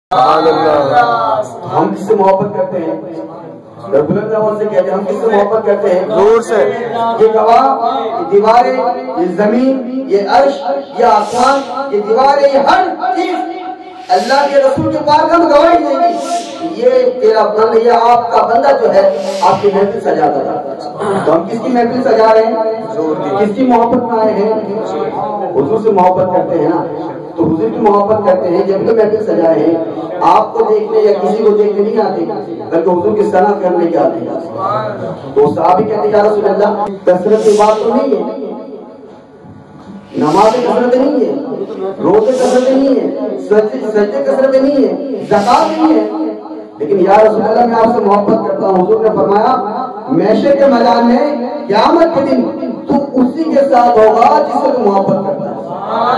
ہم کس سے محبت کرتے ہیں؟ رب العالمین سے کہتے ہیں ہم کس سے محبت کرتے ہیں؟ دور سے. یہ گواہ، یہ دیواریں، یہ زمین، یہ عرش، یہ آسمان، یہ دیواریں، یہ ہر چیز اللہ کے رسول کے پاس ہم گواہی دیں گے یہ تیرا بندہ، یہ آپ کا بندہ جو ہے آپ کی محفل سجاتا ہے. تو ہم کس کی محفل سجا رہے ہیں؟ کس کی محبت میں آئے ہیں؟ حضور سے محبت کرتے ہیں نا، تو حضور کی محبت کرتے ہیں جب کہ محفل سجائے ہیں. آپ کو دیکھنے یا کسی کو دیکھنے نہیں آتے بلکہ حضور کی صلاح کرنے کے آتے ہیں. تو صحابی کہتے ہیں یا رسول اللہ کثرت کی بات تو نہیں ہے، نماز کثرت نہیں ہے، روزے کثرت نہیں ہے، سجدے کثرت نہیں ہے، زکات نہیں ہے، لیکن یا رسول اللہ میں آپ سے محبت کرتا ہوں. حضور نے فرمایا محشر کے میدان میں قیامت کے دن تو اسی کے ساتھ ہوگا جس سے تو محبت کرتا ہے.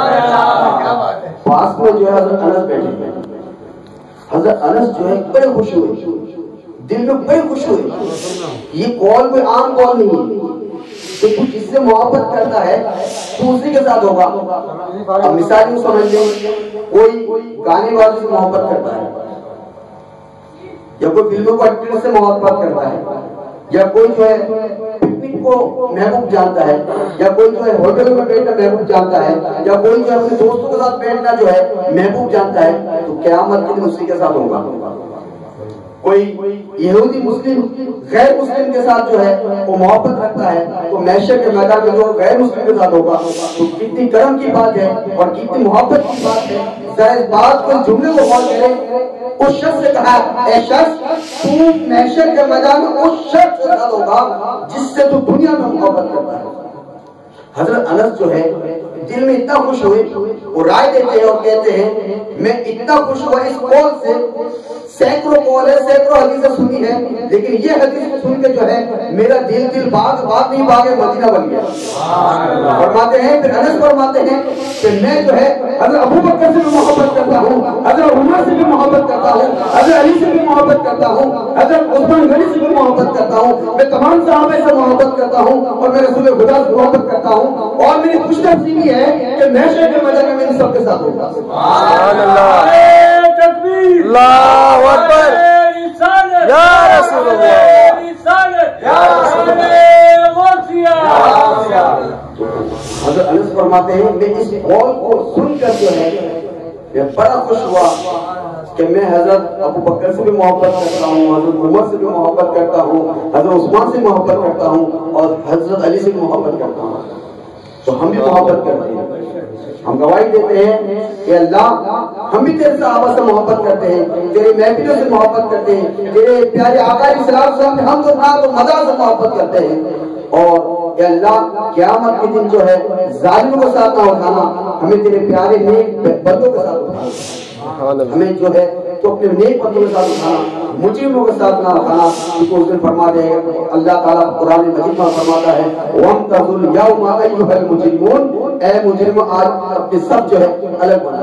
پاس میں جو ہے حضرت انس بیٹھے ہیں. حضرت انس جو ہے بڑے خوش ہوئے، دل میں بڑے خوش ہوئے. یہ قول کوئی عام قول نہیں ہے کہ تو جس سے محبت کرتا ہے تو اسی کے ساتھ ہوگا. اب مثال یوں سمجھ لیں، کوئی گانے والے سے محبت کرتا ہے یا کوئی فلموں کو ایکٹر سے محبت کرتا ہے یا کوئی جو ہے پکنک کو محبوب جانتا ہے یا کوئی جو ہے ہوٹل میں بیٹھنا محبوب جانتا ہے یا کوئی جو ہے اپنے دوستوں کے ساتھ بیٹھنا جو ہے محبوب جانتا ہے، تو قیامت کے دن اسی کے ساتھ ہوگا. کوئی یہودی مسلم غیر مسلم کے ساتھ جو ہے وہ محبت رکھتا ہے تو محشر کے میدان میں جو غیر مسلم کے ساتھ ہوگا. تو کتنی کرم کی بات ہے اور کتنی محبت کی بات ہے. ظاہر بات کو جملے کو غور کریں، اس شخص سے کہا اے شخص تو محشر کے میدان میں اس شخص کے ساتھ ہوگا جس سے تو دنیا میں محبت کرتا ہے. حضرت انس جو ہے دل میں اتنا خوش ہوئے، وہ رائے دیتے ہیں اور کہتے ہیں میں اتنا خوش ہوا اس قول سے، سینکڑوں قول ہے، سینکڑوں حدیثیں سنی ہے، لیکن یہ حدیث سن کے جو ہے میرا دل باغ نہیں باغ مدینہ بن گیا. فرماتے ہیں پھر انس فرماتے ہیں کہ میں جو ہے حضرت ابو بکر سے بھی محبت کرتا ہوں، حضرت عمر سے بھی محبت کرتا ہوں، حضرت علی سے بھی محبت کرتا ہوں، حضرت عثمان غنی سے بھی محبت کرتا ہوں، میں تمام صحابہ سے محبت کرتا ہوں اور میں رسول خدا سے محبت کرتا ہوں. اور میری خوش نصیبی ہے کہ محشر کے میدان میں ان سب کے ساتھ ہوگا. سبحان اللہ، تکبیر، اللہ اکبر، یا رسول اللہ، یا رسول اللہ. حضرت انس فرماتے ہیں میں اس قول کو سن کر جو ہے میں بڑا خوش ہوا کہ میں حضرت ابو بکر سے بھی محبت کرتا ہوں، حضرت عمر سے بھی محبت کرتا ہوں، حضرت عثمان سے محبت کرتا ہوں اور حضرت علی سے بھی محبت کرتا ہوں. تو ہم بھی محبت کرتے ہیں، ہم گواہی دیتے ہیں کہ اللہ ہم بھی تیرے صحابہ سے محبت کرتے ہیں، تیرے محفلوں سے محبت کرتے ہیں، تیرے پیارے آقا علیہ السلام سے ہم تو مدح سے محبت کرتے ہیں. اور کہ اللہ قیامت کے دن جو ہے ظالموں کے ساتھ نہ اٹھانا، ہمیں تیرے پیارے نیک بندوں کے ساتھ اٹھانا، ہمیں جو ہے تو اپنے نیک بندوں کے ساتھ اٹھانا، مجرموں کے ساتھ نہ اٹھانا. کیونکہ اس دن فرما دے اللہ تعالیٰ قرآن مجید میں فرماتا ہے وَامْتَازُوا الْيَوْمَ أَيُّهَا الْمُجْرِمُونَ، اے مجرم آج اپنے سب جو ہے الگ بنا.